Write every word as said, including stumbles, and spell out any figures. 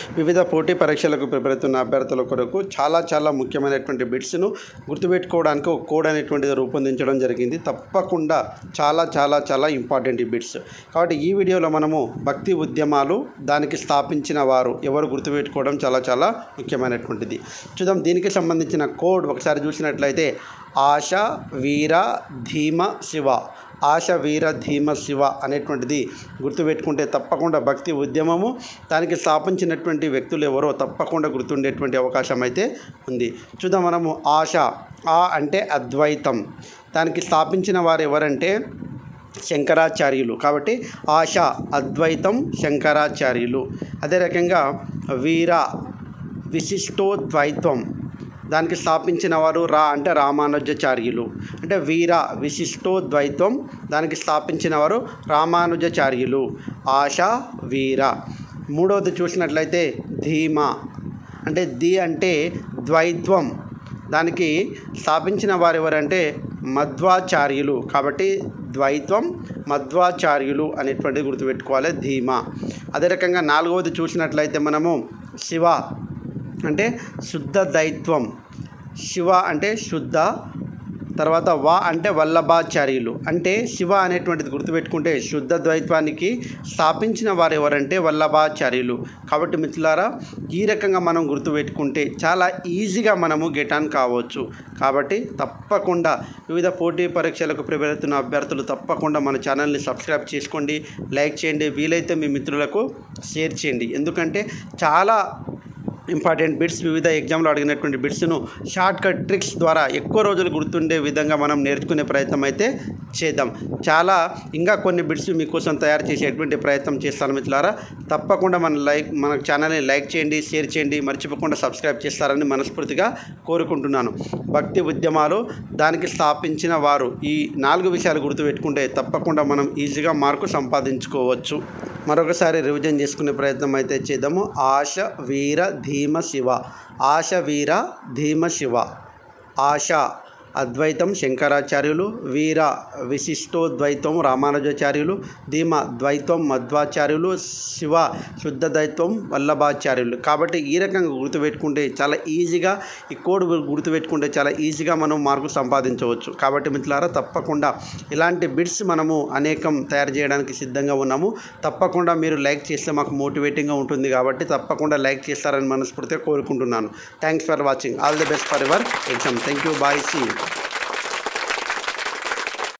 వివిధ పోటీ పరీక్షలకు ప్రిపేర్ అవుతున్న అభ్యర్థుల కొరకు చాలా చాలా ముఖ్యమైనటువంటి బిట్స్ను గుర్తుపెట్టుకోవడానికి ఒక కోడ్ అనేటువంటిది రూపొందించడం జరిగింది. తప్పకుండా చాలా చాలా చాలా ఇంపార్టెంట్ ఈ బిట్స్. కాబట్టి ఈ వీడియోలో మనము భక్తి ఉద్యమాలు దానికి స్థాపించిన వారు ఎవరు గుర్తుపెట్టుకోవడం చాలా చాలా ముఖ్యమైనటువంటిది. చూద్దాం దీనికి సంబంధించిన కోడ్ ఒకసారి చూసినట్లయితే ఆశ వీర ధీమ శివ. ఆశ వీర ధీమ శివ అనేటువంటిది గుర్తుపెట్టుకుంటే తప్పకుండా భక్తి ఉద్యమము దానికి స్థాపించినటువంటి వ్యక్తులు ఎవరో తప్పకుండా గుర్తుండేటువంటి అవకాశం అయితే ఉంది. చూద్దాం మనము ఆశ ఆ అంటే అద్వైతం, దానికి స్థాపించిన వారు ఎవరంటే శంకరాచార్యులు. కాబట్టి ఆశ అద్వైతం శంకరాచార్యులు. అదే రకంగా వీర విశిష్టోద్వైతం, దానికి స్థాపించిన వారు రా అంటే రామానుజాచార్యులు. అంటే వీర విశిష్టోద్వైతం దానికి స్థాపించిన వారు రామానుజాచార్యులు. ఆశ వీర. మూడవది చూసినట్లయితే ధీమ అంటే ది అంటే ద్వైత్వం, దానికి స్థాపించిన వారు ఎవరంటే మధ్వాచార్యులు. కాబట్టి ద్వైత్వం మధ్వాచార్యులు అనేటువంటిది గుర్తుపెట్టుకోవాలి ధీమ. అదే రకంగా నాలుగవది చూసినట్లయితే మనము శివ అంటే శుద్ధ దైత్వం. శివ అంటే శుద్ధ, తర్వాత వా అంటే వల్లభాచార్యులు. అంటే శివ అనేటువంటిది గుర్తుపెట్టుకుంటే శుద్ధ ద్వైత్వానికి స్థాపించిన వారు ఎవరంటే వల్లభాచార్యులు. కాబట్టి మిత్రులారా ఈ రకంగా మనం గుర్తుపెట్టుకుంటే చాలా ఈజీగా మనము గెట్ ఆన్ కావచ్చు. కాబట్టి తప్పకుండా వివిధ పోటీ పరీక్షలకు ప్రిపేర్ అవుతున్న అభ్యర్థులు తప్పకుండా మన ఛానల్ని సబ్స్క్రైబ్ చేసుకోండి, లైక్ చేయండి, వీలైతే మీ మిత్రులకు షేర్ చేయండి. ఎందుకంటే చాలా ఇంపార్టెంట్ బిట్స్ వివిధ ఎగ్జామ్లో అడిగినటువంటి బిట్స్ను షార్ట్ కట్ ట్రిక్స్ ద్వారా ఎక్కువ రోజులు గుర్తుండే విధంగా మనం నేర్చుకునే ప్రయత్నం అయితే చేద్దాం. చాలా ఇంకా కొన్ని బిట్స్ మీకోసం తయారు చేసేటువంటి ప్రయత్నం చేస్తాను మిత్రులారా. తప్పకుండా మన లైక్ మన ఛానల్ని లైక్ చేయండి, షేర్ చేయండి, మర్చిపోకుండా సబ్స్క్రైబ్ చేస్తారని మనస్ఫూర్తిగా కోరుకుంటున్నాను. భక్తి ఉద్యమాలు దానికి స్థాపించిన వారు, ఈ నాలుగు విషయాలు గుర్తుపెట్టుకుంటే తప్పకుండా మనం ఈజీగా మార్కు సంపాదించుకోవచ్చు. మరొకసారి రివిజన్ చేసుకునే ప్రయత్నం అయితే చేద్దాము. ఆశ వీర ధీమ శివ. ఆశ వీర ధీమ శివ. ఆశ అద్వైతం శంకరాచార్యులు, వీర విశిష్టోద్వైతం రామానుజాచార్యులు, ధీమ ద్వైతం మధ్వాచార్యులు, శివ శుద్ధ ద్వైతం వల్లభాచార్యులు. కాబట్టి ఈ రకంగా గుర్తుపెట్టుకుంటే చాలా ఈజీగా ఈ కోడ్ గుర్తుపెట్టుకుంటే చాలా ఈజీగా మనం మార్కు సంపాదించవచ్చు. కాబట్టి మిత్రులారా తప్పకుండా ఇలాంటి బిట్స్ మనము అనేకం తయారు చేయడానికి సిద్ధంగా ఉన్నాము. తప్పకుండా మీరు లైక్ చేస్తే మాకు మోటివేటింగ్గా ఉంటుంది. కాబట్టి తప్పకుండా లైక్ చేస్తారని మనస్ఫూర్తిగా కోరుకుంటున్నాను. Thanks for watching. All the best for your exam. Thank you. Bye. See you.